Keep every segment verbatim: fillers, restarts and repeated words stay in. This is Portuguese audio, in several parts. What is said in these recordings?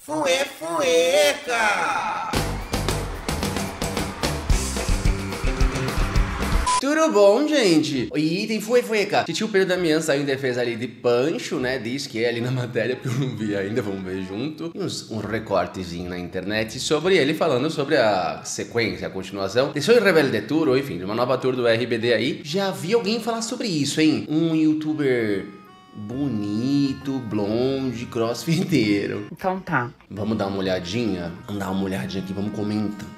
Fuê, fueca! Tudo bom, gente? E tem fuê, fueca. Titio Pedro Damião saiu em defesa ali de Pancho, né? Diz que é ali na matéria, porque eu não vi ainda, vamos ver junto. E uns, um recortezinho na internet sobre ele falando sobre a sequência, a continuação de Soy Rebelde Tour, ou enfim, de uma nova tour do R B D aí. Já vi alguém falar sobre isso, hein? Um youtuber bonito, blonde, crossfiteiro. Então tá. Vamos dar uma olhadinha? Vamos dar uma olhadinha aqui, vamos comentar.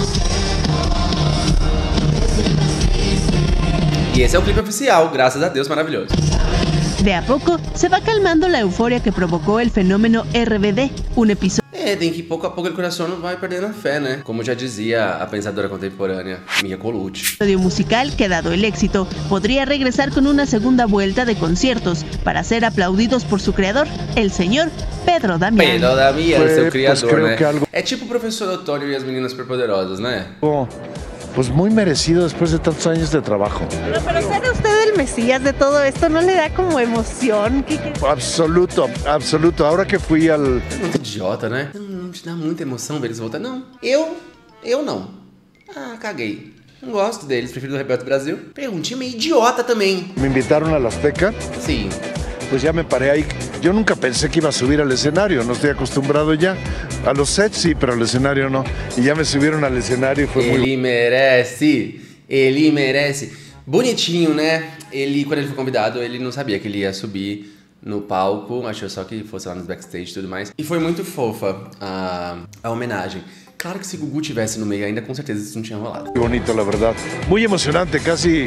E esse é o clipe oficial, graças a Deus, maravilhoso. De a poco se va calmando la euforia que provocó el fenómeno R B D, un episodio. É, tem que pouco a pouco o coração não vai perdendo a fé, né? Como já dizia a pensadora contemporânea Mia Colucci. Musical que, dado el éxito, podría regresar con una segunda vuelta de conciertos para ser aplaudidos por su creador, el señor Pedro Damián. Pedro Damián, seu criador, pues, né? Que algo... É tipo o professor Otônio e as meninas superpoderosas, né? Oh, pues muy merecido después de tantos años de trabajo. Pero, pero ¿ser usted el mesías de todo esto? ¿No le da como emoción? ¿Qué, qué? Absoluto, absoluto. Ahora que fui al... Muito idiota, né? Não, não te dá muita emoção ver eles voltar? Não, eu, eu não. Ah, caguei. Não gosto deles, prefiro do Rebelde Brasil. Perguntinha meio idiota também. Me invitaron al Azteca. Sim. Pues ya me paré ahí. Yo nunca pensé que iba a subir al escenario, no estoy acostumbrado ya. A los sets sí, pero al escenario no. Y ya me subieron al escenario y fue Ele muy... merece, ele merece. Bonitinho, né? Ele, quando ele foi convidado, ele não sabia que ele ia subir no palco, achou só que fosse lá nos backstage e tudo mais. E foi muito fofa a, a homenagem. Claro que se Gugu tivesse no meio ainda, com certeza isso não tinha rolado. Muy bonito, la verdad. Muy emocionante, casi...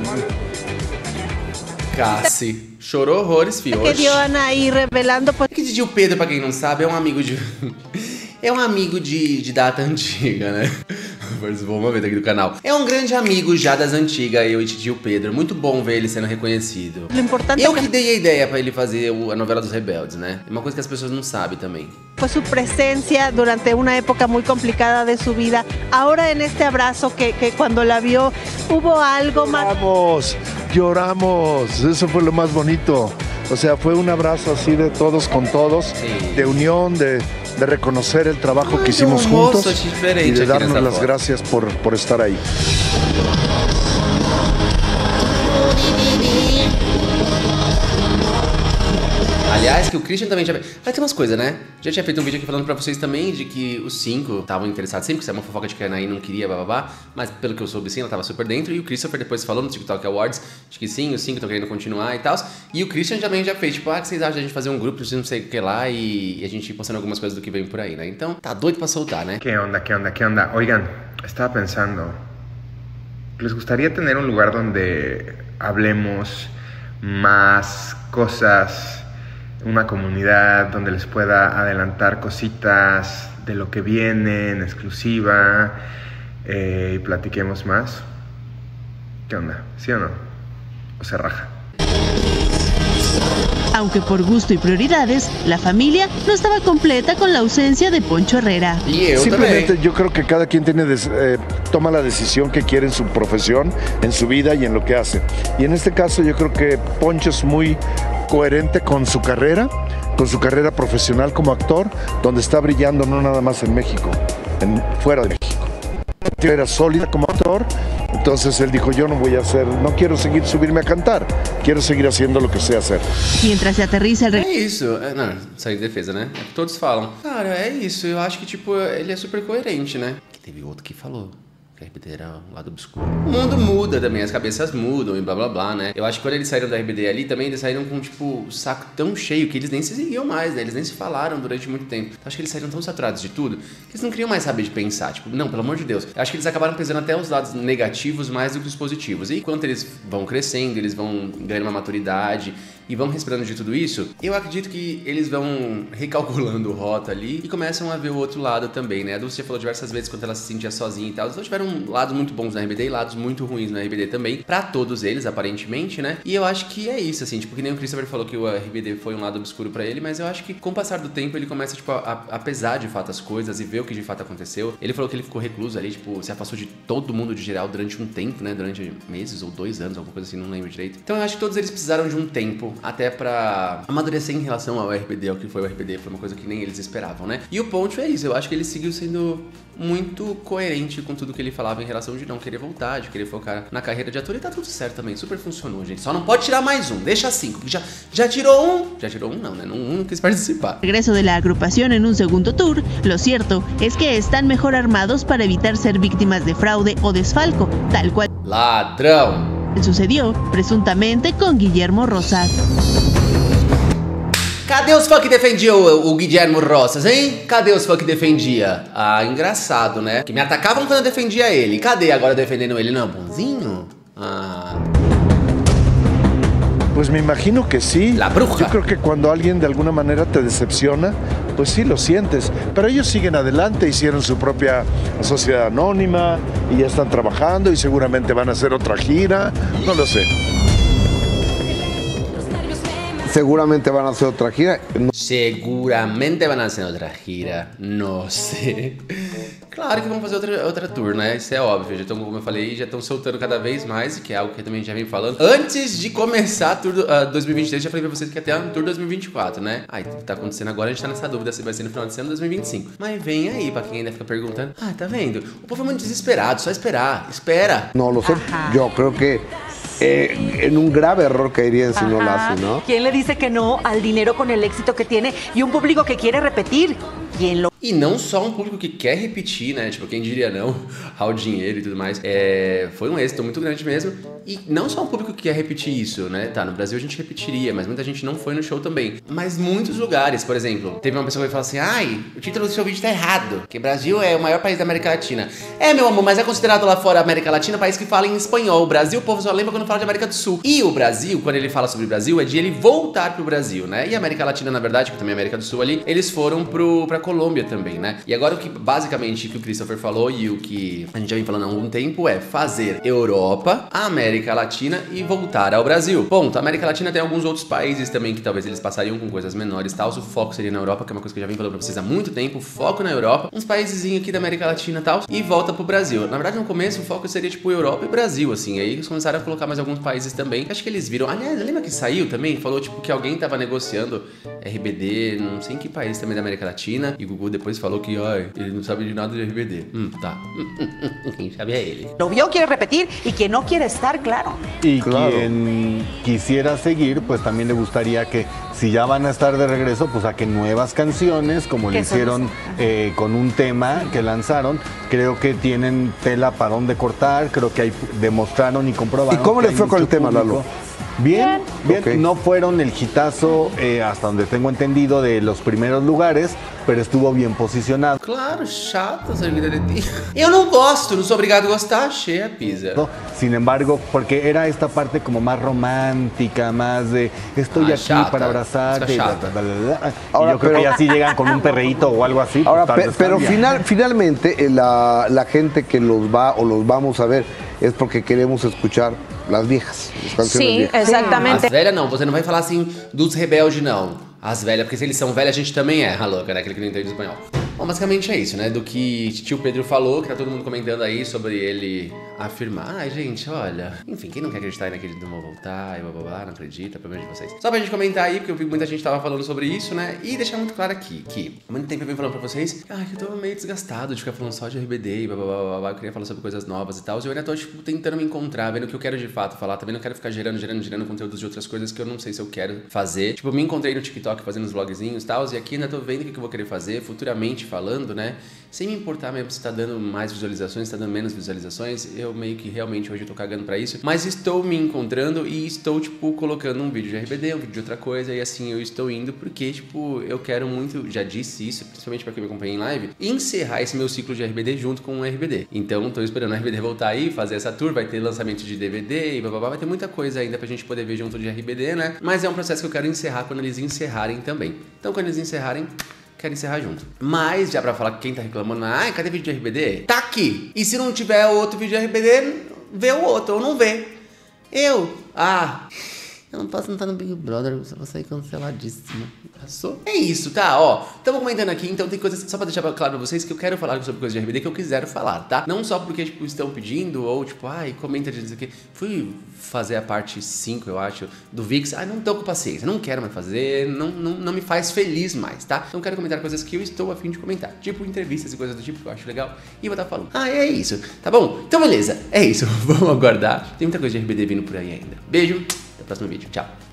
Cassi. Chorou horrores, fio. Que dio Anaí revelando, pues... É que Titio Pedro, pra quem não sabe, é um amigo de... é um amigo de, de data antiga, né? Vou uma vez aqui do canal. É um grande amigo já das antigas, eu e Titio Pedro. Muito bom ver ele sendo reconhecido. Lo importante Eu que que dei a ideia pra ele fazer o- a novela dos Rebeldes, né? É uma coisa que as pessoas não sabem também. fue su presencia durante una época muy complicada de su vida. Ahora en este abrazo que, que cuando la vio, hubo algo más... Lloramos, lloramos. Eso fue lo más bonito. O sea, fue un abrazo así de todos con todos, Sí. de unión, de, de reconocer el trabajo Ay, que hicimos un mozo juntos diferente y de aquí en darnos esta las foto. gracias por, por estar ahí. Aliás, que o Christian também já... Vai ter umas coisas, né? Já tinha feito um vídeo aqui falando pra vocês também de que os cinco estavam interessados sempre, que isso é uma fofoca de que a Anaí não queria, bababá. Mas pelo que eu soube, sim, ela tava super dentro. E o Christopher depois falou no TikTok Awards de que sim, os cinco estão querendo continuar e tal. E o Christian também já fez, tipo, ah, o que vocês acham de a gente fazer um grupo de não sei o que lá e, e a gente ir postando algumas coisas do que vem por aí, né? Então, tá doido pra soltar, né? ¿Qué onda, qué onda, qué onda? Oigan, estaba pensando, ¿les gustaría tener un lugar donde hablemos más cosas, una comunidad donde les pueda adelantar cositas de lo que viene en exclusiva eh, y platiquemos más? ¿Qué onda? ¿Sí o no? ¿O se raja? Aunque por gusto y prioridades, la familia no estaba completa con la ausencia de Poncho Herrera. E eu Simplemente também. yo creo que cada quien tiene des- eh, toma la decisión que quiere en su profesión, en su vida y en lo que hace. Y en este caso yo creo que Poncho es muy coherente con su carrera, con su carrera profesional como actor, donde está brillando no nada más en México, en, fuera de México. Era sólida como actor, entonces él dijo, yo no voy a hacer, no quiero seguir subirme a cantar, quiero seguir haciendo lo que sé hacer. Mientras se aterriza el É isso. É, não, sair de defesa, né? É o que todos falam. Cara, é isso. Eu acho que, tipo, ele é super coerente, né? Que teve outro que falou que a R B D era um lado obscuro. O mundo muda também, as cabeças mudam e blá blá blá, né? Eu acho que quando eles saíram da R B D ali também, eles saíram com, tipo, o saco tão cheio que eles nem se seguiam mais, né? Eles nem se falaram durante muito tempo. Então, acho que eles saíram tão saturados de tudo que eles não queriam mais saber de pensar. Tipo, não, pelo amor de Deus. Eu acho que eles acabaram pesando até os lados negativos mais do que os positivos. E enquanto eles vão crescendo, eles vão ganhando uma maturidade e vão respirando de tudo isso, eu acredito que eles vão recalculando rota ali e começam a ver o outro lado também, né? A Dulce já falou diversas vezes quando ela se sentia sozinha e tal. Então tiveram lados muito bons na R B D e lados muito ruins na R B D também, pra todos eles, aparentemente, né? E eu acho que é isso, assim, tipo, que nem o Christopher falou que o R B D foi um lado obscuro pra ele, mas eu acho que com o passar do tempo ele começa, tipo, a, a pesar de fato as coisas e ver o que de fato aconteceu. Ele falou que ele ficou recluso ali, tipo, se afastou de todo mundo de geral durante um tempo, né? Durante meses ou dois anos, alguma coisa assim, não lembro direito. Então eu acho que todos eles precisaram de um tempo até pra amadurecer em relação ao R B D, ao que foi o R B D, foi uma coisa que nem eles esperavam, né? E o Poncho é isso, eu acho que ele seguiu sendo muito coerente com tudo que ele falava em relação de não querer voltar, de querer focar na carreira de ator, e tá tudo certo também, super funcionou, gente. Só não pode tirar mais um, deixa cinco, já, já tirou um, já tirou um não, né? Um não quis participar. Regreso de la agrupación en un segundo tour, lo cierto es que están mejor armados para evitar ser víctimas de fraude o desfalco, tal cual Ladrão! sucedió presuntamente con Guillermo Rosas. Cadê os fãs que defendiam o, o Guillermo Rosas, hein? Cadê os fãs que defendia? Ah, engraçado, né? Que me atacavam quando eu defendia ele. Cadê agora defendendo ele? Não, bonzinho? Ah... Pues me imagino que sí. La bruja. Yo creo que cuando alguien de alguna manera te decepciona, pues sí lo sientes. Pero ellos siguen adelante, hicieron su propia sociedad anónima y ya están trabajando y seguramente van a hacer otra gira. No lo sé. Seguramente van a hacer otra gira. No. Seguramente van a hacer outra gira. Não sei. Claro que vão fazer outra, outra tour, né? Isso é óbvio. Já estão, como eu falei, já estão soltando cada vez mais, que é algo que eu também já vem falando. Antes de começar a tour do, uh, dois mil e vinte e três, já falei pra vocês que até a tour dois mil e vinte e quatro, né? Aí, o que tá acontecendo agora, a gente tá nessa dúvida se vai ser no final de ano dois mil e vinte e cinco. Mas vem aí, pra quem ainda fica perguntando. Ah, tá vendo? O povo é muito desesperado, só esperar. Espera. No lo sé. Yo creo que Eh, en un grave error caerían si Ajá. no lo hace, ¿no? ¿Quién le dice que no al dinero con el éxito que tiene y un público que quiere repetir? ¿Quién lo... E não só um público que quer repetir, né? Tipo, quem diria não ao dinheiro e tudo mais. É, foi um êxito muito grande mesmo. E não só um público que quer repetir isso, né? Tá, no Brasil a gente repetiria, mas muita gente não foi no show também. Mas muitos lugares, por exemplo, teve uma pessoa que falou assim: ai, o título do seu vídeo tá errado, que o Brasil é o maior país da América Latina. É, meu amor, mas é considerado lá fora a América Latina país que fala em espanhol. O Brasil, o povo só lembra quando fala de América do Sul. E o Brasil, quando ele fala sobre o Brasil, é de ele voltar pro Brasil, né? E a América Latina, na verdade, que também é América do Sul ali, eles foram pro, pra Colômbia também, né? E agora o que, basicamente, o que o Christopher falou e o que a gente já vem falando há algum tempo é fazer Europa, a América Latina e voltar ao Brasil. Ponto. A América Latina tem alguns outros países também que talvez eles passariam com coisas menores e tal. O foco seria na Europa, que é uma coisa que eu já vim falando pra vocês há muito tempo. Foco na Europa, uns países aqui da América Latina e tal, e volta pro Brasil. Na verdade, no começo, o foco seria tipo Europa e Brasil, assim. Aí eles começaram a colocar mais alguns países também. Acho que eles viram. Aliás, lembra que saiu também? Falou tipo que alguém tava negociando R B D, não sei em que país também da América Latina. E o Gugu depois falou que, ó, ele não sabe de nada de R B D. Hum, tá. Quem sabe é ele. Lo vio, quiere repetir, y quien no quiere estar, claro. Y claro. Quien quisiera seguir, pues también le gustaría que, si ya van a estar de regreso, pues saquen nuevas canciones, como lo hicieron eh, con un tema que lanzaron. Creo que tienen tela para dónde cortar, creo que ahí demostraron y comprobaron. ¿Y cómo le fue con el tema, público. Lalo? Bien, bien, Okay. No fueron el hitazo, eh, hasta donde tengo entendido, de los primeros lugares, pero estuvo bien posicionado. Claro, chato essa vida de ti. Eu não gosto, não sou obrigado a gostar, achei a pizza. Sin embargo, porque era esta parte como más romántica, más de estoy ah, aquí chata, para abrazarte. Y, bla, bla, bla, bla. Ahora, y yo creo pero, que ya si llegan con un perreíto o algo así. Ahora, pues, pe pero final, finalmente eh, la, la gente que los va o los vamos a ver es porque queremos escuchar las viejas, as canções Sim, viejas. exatamente. As velhas não, você não vai falar assim dos rebeldes, não. As velhas, porque se eles são velhas, a gente também é, a louca, né? Aquele que não entende espanhol. Bom, basicamente é isso, né? Do que tio Pedro falou, que tá todo mundo comentando aí sobre ele afirmar. Ai, gente, olha. Enfim, quem não quer acreditar naquele do vou voltar e blá blá blá, não acredita, problema de vocês. Só pra gente comentar aí, porque eu vi que muita gente tava falando sobre isso, né? E deixar muito claro aqui que há muito tempo eu venho falando pra vocês, ah, que eu tô meio desgastado de ficar falando só de R B D e blá blá blá blá. Eu queria falar sobre coisas novas e tal. E eu ainda tô, tipo, tentando me encontrar, vendo o que eu quero de fato falar. Também não quero ficar gerando, gerando, gerando conteúdos de outras coisas que eu não sei se eu quero fazer. Tipo, eu me encontrei no TikTok fazendo os vlogzinhos e tal, e aqui ainda tô vendo o que eu vou querer fazer, futuramente falando, né? Sem me importar mesmo se tá dando mais visualizações, se tá dando menos visualizações, eu meio que realmente hoje eu tô cagando pra isso, mas estou me encontrando e estou, tipo, colocando um vídeo de R B D, um vídeo de outra coisa, e assim eu estou indo, porque, tipo, eu quero muito, já disse isso, principalmente pra quem me acompanha em live, encerrar esse meu ciclo de R B D junto com o R B D. Então, tô esperando o R B D voltar aí, fazer essa tour, vai ter lançamento de D V D e blá blá blá, vai ter muita coisa ainda pra gente poder ver junto de R B D, né? Mas é um processo que eu quero encerrar quando eles encerrarem também. Então, quando eles encerrarem, quero encerrar junto. Mas, já pra falar que quem tá reclamando, ai, cadê vídeo de R B D? Tá aqui! E se não tiver outro vídeo de R B D, vê o outro, ou não vê. Eu, ah... eu não posso entrar no Big Brother, eu vou sair canceladíssima. Passou? É isso, tá? Ó, estamos comentando aqui, então tem coisas, só pra deixar claro pra vocês, que eu quero falar sobre coisas de R B D que eu quiser falar, tá? Não só porque, tipo, estão pedindo, ou tipo, ai, comenta de dizer que fui fazer a parte cinco, eu acho, do VIX, ai, não tô com paciência, não quero mais fazer, não, não, não me faz feliz mais, tá? Então quero comentar coisas que eu estou a fim de comentar, tipo entrevistas e coisas do tipo que eu acho legal, e vou estar falando. Ah, é isso, tá bom? Então beleza, é isso, vamos aguardar, tem muita coisa de R B D vindo por aí ainda. Beijo, até o próximo vídeo, tchau.